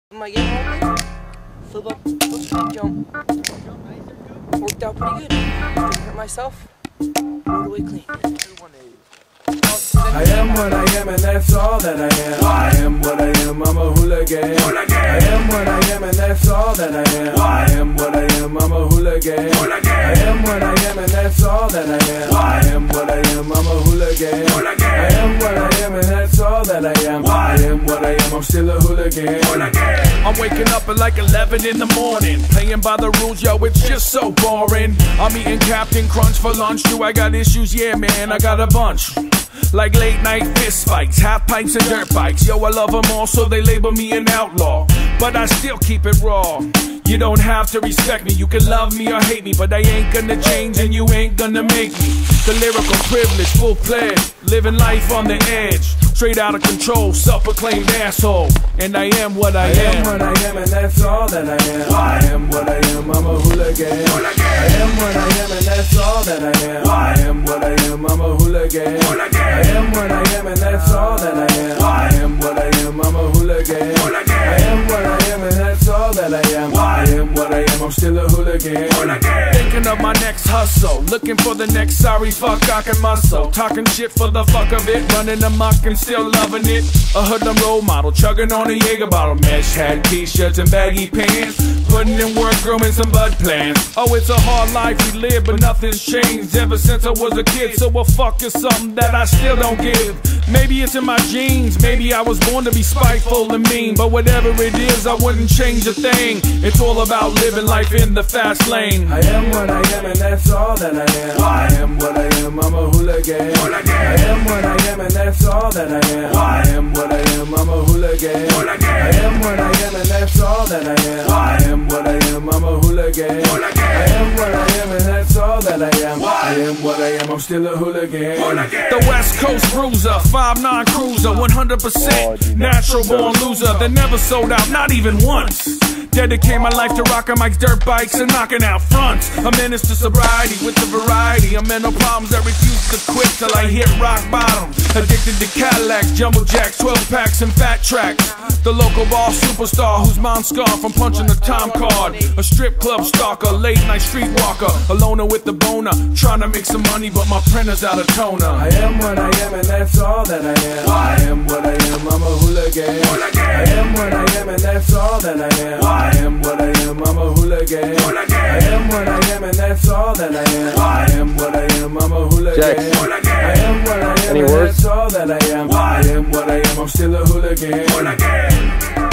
My game, flip up, spin jump. Worked out pretty good. Didn't hurt myself. Rode away clean. I am what I am and that's all that I am. I am what I am, I'm a hooligan. I am what I am and that's all that I am. I am what I am, I'm a hooligan. I am what I am and that's all that I am. I am what I am, I'm a hooligan. I am what I am and that's all that I am. I am what I am, I'm still a hooligan. I'm waking up at like 11 in the morning, playing by the rules, yo, it's just so boring. I'm eating Captain Crunch for lunch, do I got issues? Yeah, man, I got a bunch. Like late night fist fights, half pints and dirt bikes. Yo, I love them all, so they label me an outlaw, but I still keep it raw. You don't have to respect me, you can love me or hate me, but I ain't gonna change and you ain't gonna make me. The lyrical privilege, full pledge, living life on the edge, straight out of control, self-proclaimed asshole. And I am what I am. I am what I am and that's all that I am. I am what I am, I'm a hooligan. I am what I am and that's all that I am. I am what I am, I'm a hooligan. I am what I am and that's all that I am. I am what I am, I'm a hooligan. I am what I am and that's all that I am. I am what I am, I'm still a hooligan. Thinking of my next hustle, looking for the next sorry fuck I can muscle. Talking shit for the fuck of it, running amok and still loving it. A hoodlum role model, chugging on a Jaeger bottle. Mesh hat, t-shirts and baggy pants, putting in work, growing some bud plans. Oh, it's a hard life we live, but nothing's changed ever since I was a kid. So a fuck is something that I still don't give. Maybe it's in my genes, maybe I was born to be spiteful and mean, but whatever it is, I wouldn't change a thing. It's all about living life in the fast lane. I am what I am and that's all that I am. I am what I am, I'm a hooligan. I am what I am and that's all that I am. I am what I am, I'm a hooligan. I am what I am and that's all that I am. I am what I am, I'm a hooligan. I am what I am and that's all that I am. I am what I am, I'm still a hooligan. The West Coast bruiser, 5'9" cruiser, 100% natural born loser that never sold out, not even once. Dedicate my life to rocking Mike's dirt bikes and knocking out fronts. A menace to sobriety with the variety of mental problems that refuse to quit till I hit rock bottom. Addicted to Cadillacs, jumbo jacks, 12 packs and fat tracks. The local bar superstar whose mom's scarred from punching the time card. A strip club stalker, late night streetwalker, a loner with the boner, trying to make some money but my printer's out of toner. I am what I am and that's all that I am. I am what I am, I'm a hooligan. I am what I am and that's all that I am. I am what I am, I'm a hooligan. I am what I am and that's all that I am. I am what I am, I'm a hooligan. I am what I am and that's all that I am. I am what I am, I'm still a hooligan.